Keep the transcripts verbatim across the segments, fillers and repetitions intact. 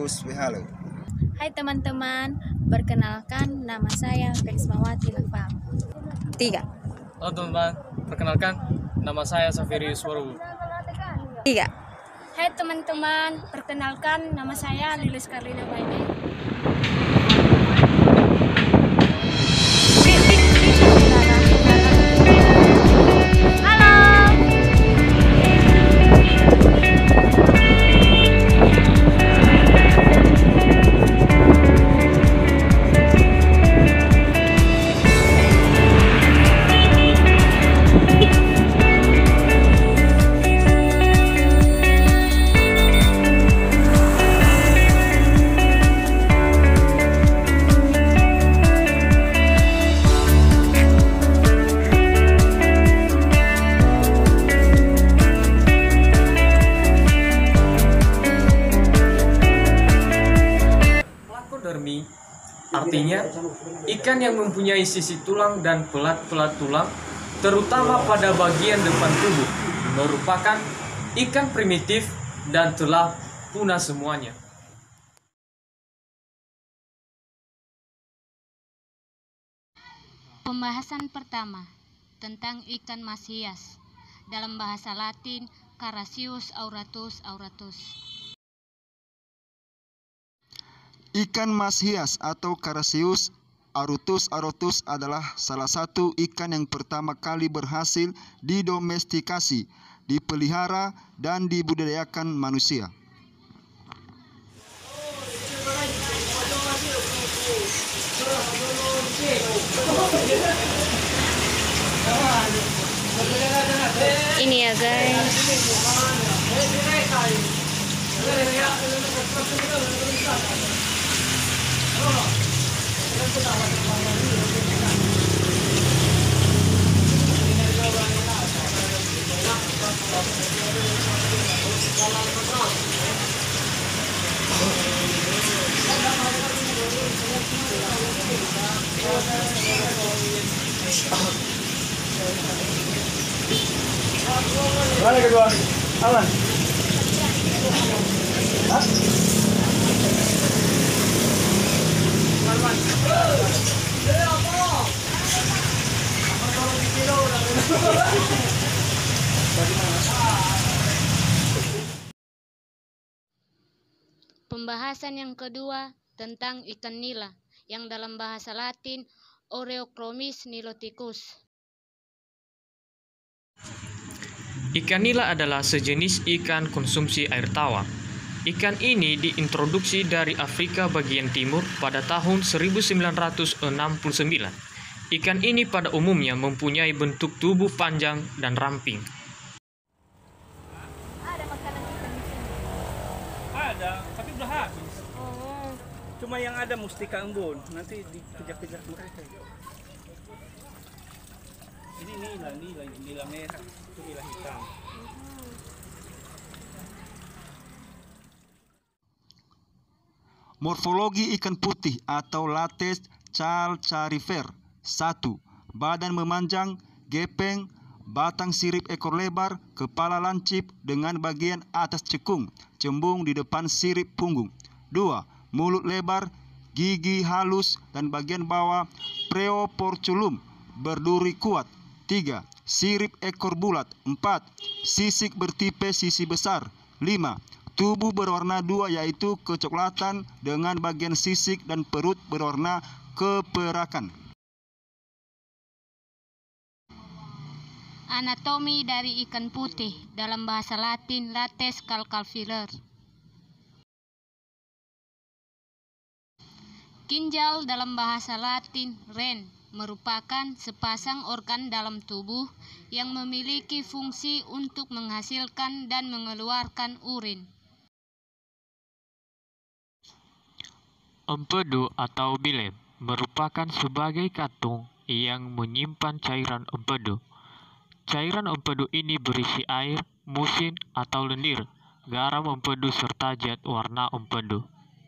Terus halo. Hai teman-teman, perkenalkan nama saya Felismawati Lafam. Tiga. Halo teman-teman, perkenalkan nama saya Safirius Waru. Tiga. Hai teman-teman, perkenalkan nama saya Lilis Karlina Baine. Lakodermi artinya ikan yang mempunyai sisi tulang dan pelat-pelat tulang, terutama pada bagian depan tubuh, merupakan ikan primitif dan telah punah semuanya. Pembahasan pertama tentang ikan mas hias, dalam bahasa Latin Carassius auratus auratus. Ikan mas hias atau Carassius auratus auratus adalah salah satu ikan yang pertama kali berhasil didomestikasi, dipelihara, dan dibudidayakan manusia. Ini ya guys. Mana kedua? Aman. Hah? Pembahasan yang kedua tentang ikan nila, yang dalam bahasa Latin Oreochromis niloticus. Ikan nila adalah sejenis ikan konsumsi air tawar. Ikan ini diintroduksi dari Afrika bagian timur pada tahun seribu sembilan ratus enam puluh sembilan. Ikan ini pada umumnya mempunyai bentuk tubuh panjang dan ramping. Ada makanan ikan di sini. Ada, tapi udah habis. Oh, Cuma yang ada mustika embun, nanti dikejar-kejar mereka. Ini nila, nila, nila merah, itu nila hitam. Morfologi ikan putih atau Lates calcarifer. Satu. Badan memanjang, gepeng, batang sirip ekor lebar, kepala lancip dengan bagian atas cekung, cembung di depan sirip punggung. Dua. Mulut lebar, gigi halus dan bagian bawah preoporculum berduri kuat. Tiga. Sirip ekor bulat. Empat. Sisik bertipe sisi besar. Lima. Tubuh berwarna dua yaitu kecoklatan dengan bagian sisik dan perut berwarna keperakan. Anatomi dari ikan putih, dalam bahasa Latin Lates calcafiler. Ginjal dalam bahasa Latin ren merupakan sepasang organ dalam tubuh yang memiliki fungsi untuk menghasilkan dan mengeluarkan urin. Empedu atau bilem merupakan sebagai kantung yang menyimpan cairan empedu. Cairan empedu ini berisi air, musin atau lendir, garam empedu serta zat warna empedu.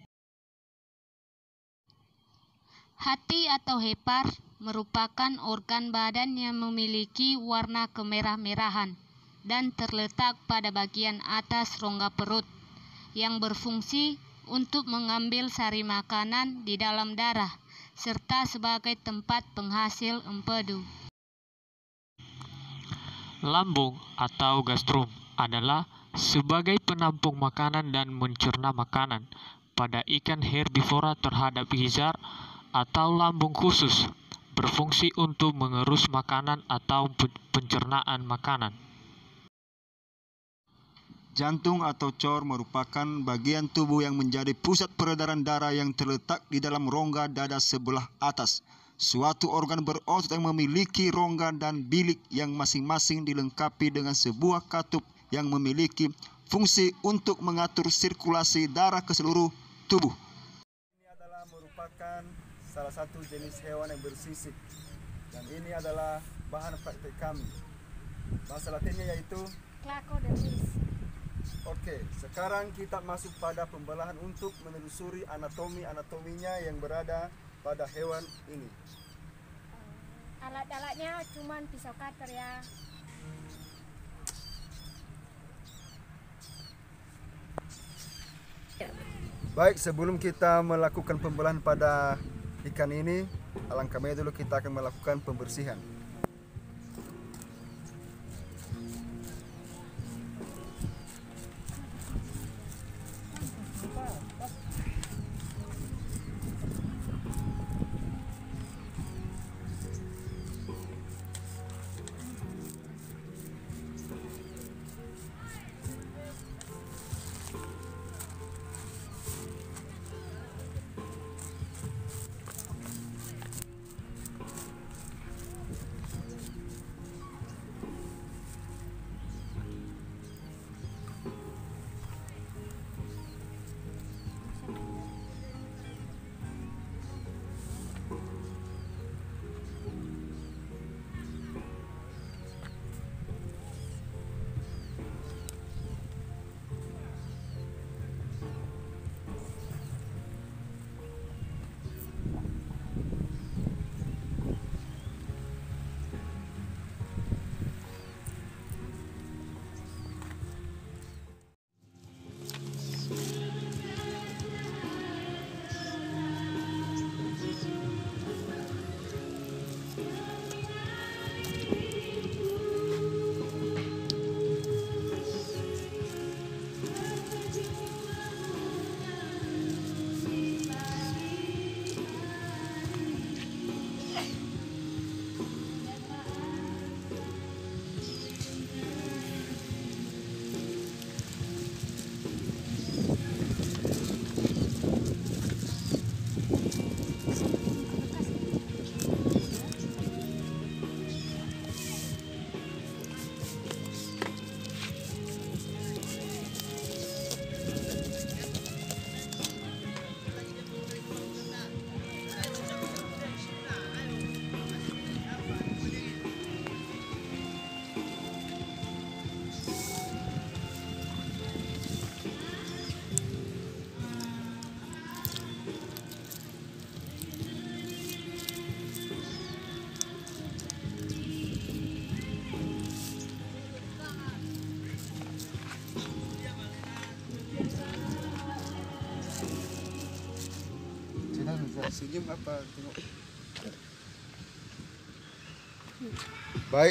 Hati atau hepar merupakan organ badan yang memiliki warna kemerah-merahan dan terletak pada bagian atas rongga perut, yang berfungsi untuk mengambil sari makanan di dalam darah, serta sebagai tempat penghasil empedu. Lambung atau gastrum adalah sebagai penampung makanan dan mencerna makanan. Pada ikan herbivora terhadap gizzard atau lambung khusus, berfungsi untuk mengerus makanan atau pencernaan makanan. Jantung atau cor merupakan bagian tubuh yang menjadi pusat peredaran darah yang terletak di dalam rongga dada sebelah atas. Suatu organ berotot yang memiliki rongga dan bilik yang masing-masing dilengkapi dengan sebuah katup yang memiliki fungsi untuk mengatur sirkulasi darah ke seluruh tubuh. Ini adalah merupakan salah satu jenis hewan yang bersisik, dan ini adalah bahan praktek kami. Bahasa Latinnya yaitu Clacodermis. Oke, sekarang kita masuk pada pembelahan untuk menelusuri anatomi-anatominya yang berada pada hewan ini. Alat-alatnya cuman pisau cutter ya. Baik, sebelum kita melakukan pembelahan pada ikan ini, alangkah baiknya dulu kita akan melakukan pembersihan. Senyum apa? Tengok. Baik,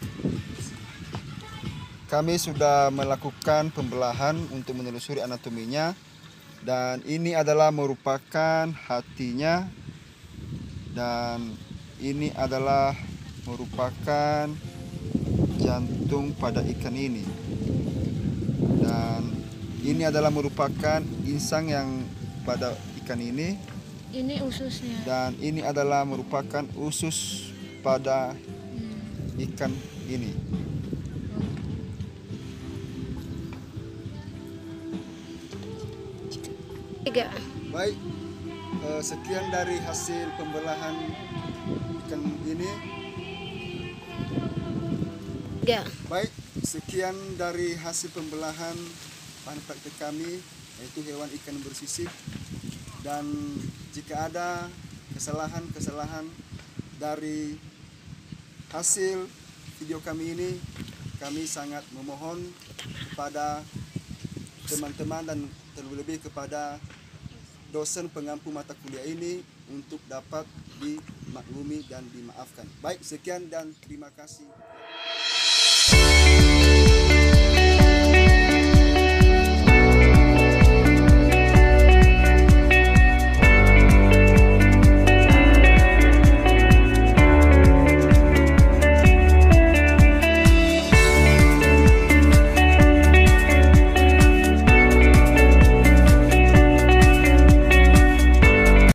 kami sudah melakukan pembelahan untuk menelusuri anatominya, dan ini adalah merupakan hatinya, dan ini adalah merupakan jantung pada ikan ini, dan ini adalah merupakan insang yang pada ikan ini. Ini ususnya. Dan ini adalah merupakan usus pada hmm. ikan ini. Tiga. Baik, eh, sekian dari hasil pembelahan ikan ini. Tiga. Baik, sekian dari hasil pembelahan bahan praktek kami, yaitu hewan ikan bersisik. Dan jika ada kesalahan-kesalahan dari hasil video kami ini, kami sangat memohon kepada teman-teman dan terlebih kepada dosen pengampu mata kuliah ini untuk dapat dimaklumi dan dimaafkan. Baik, sekian dan terima kasih.